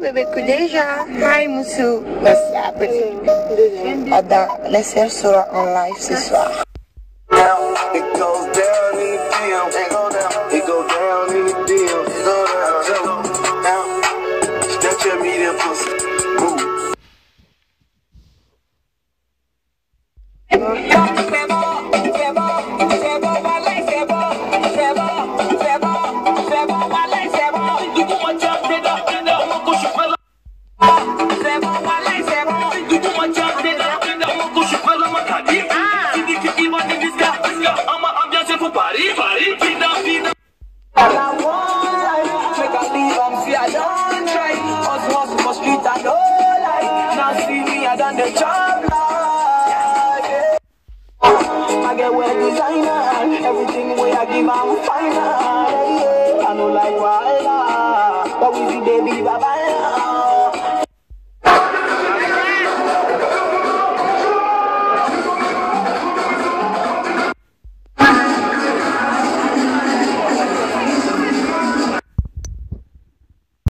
bebê, cuidei já. Ai, moço, ada nessa sura online ce soir. It goes down in the DM. It go down in the DM. Snapchat me that pussy. I get well designer, everything way I give I'm finer. I know like why, but we see baby bye bye.